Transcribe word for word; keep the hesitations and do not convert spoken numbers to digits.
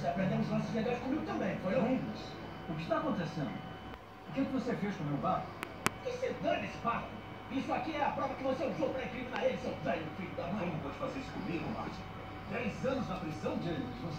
você aprendeu uns lances legais comigo também, foi não? O que está acontecendo? O que, é que você fez com o meu barco? Que se dane esse barco! Isso aqui é a prova que você usou para incriminar ele, seu velho filho da mãe! Como pode fazer isso comigo, Martin? Dez anos na prisão, James.